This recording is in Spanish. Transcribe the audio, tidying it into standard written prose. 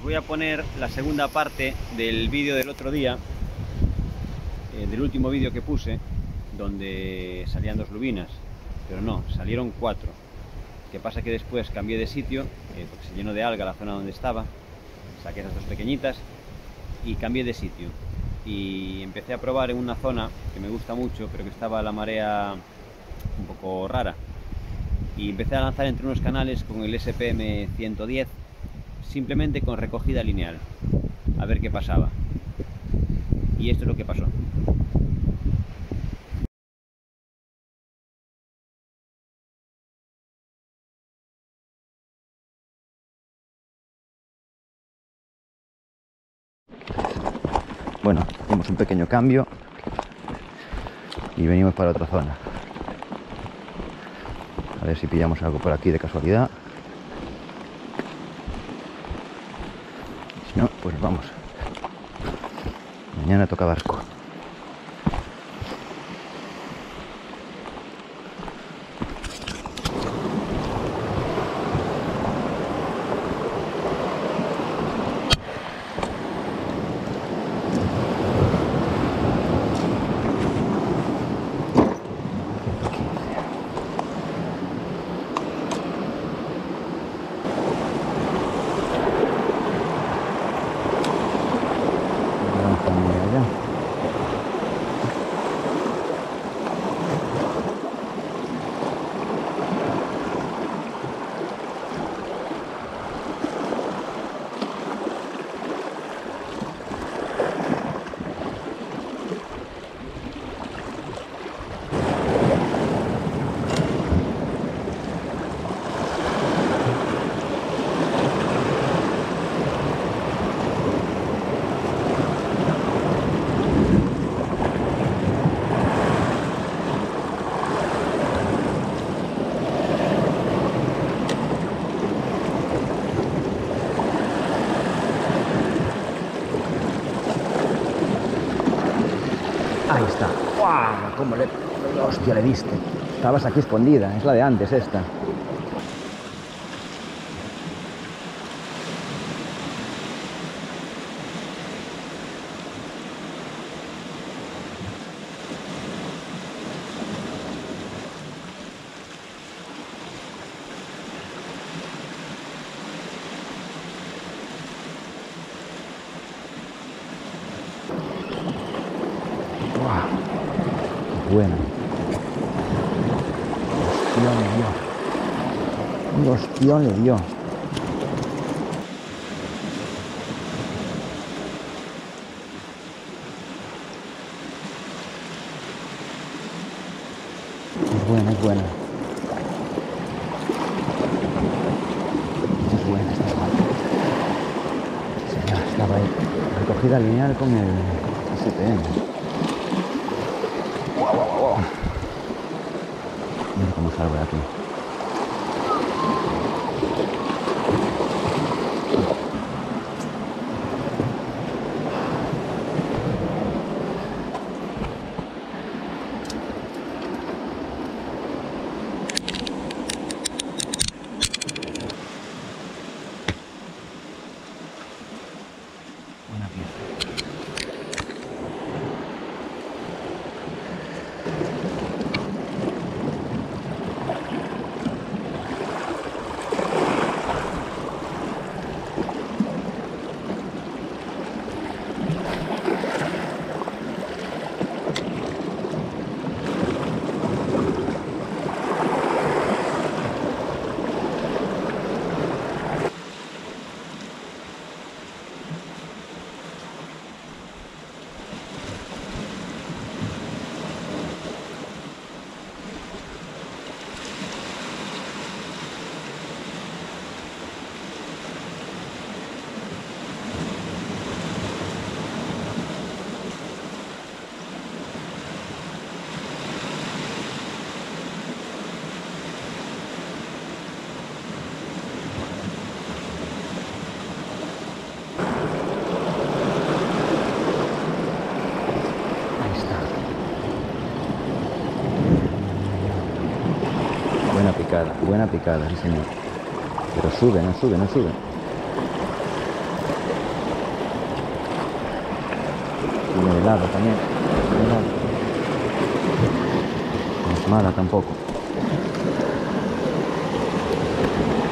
voy a poner la segunda parte del vídeo del otro día, del último vídeo que puse, donde salían 2 lubinas, pero no, salieron 4. Que pasa que después cambié de sitio, porque se llenó de alga la zona donde estaba, saqué esas 2 pequeñitas y cambié de sitio. Y empecé a probar en una zona que me gusta mucho, pero que estaba la marea un poco rara. Y empecé a lanzar entre unos canales con el SPM 110, simplemente con recogida lineal, a ver qué pasaba. Y esto es lo que pasó. Bueno, hicimos un pequeño cambio y venimos para otra zona. A ver si pillamos algo por aquí de casualidad. Si no, pues vamos. Mañana toca barco. Ahí está. ¡Guau! ¿Cómo le... Hostia, le diste? Estabas aquí escondida. Es la de antes esta. Buena. Hostión le dio. Un hostión le dio. Es buena, es buena. Es buena esta parte. Señor, estaba ahí. Recogida lineal con el SPM. Mira cómo salgo de aquí. Buena pieza. Buena picada, sí señor. Pero sube, no sube, no sube. helado también. Helado. No es mala tampoco.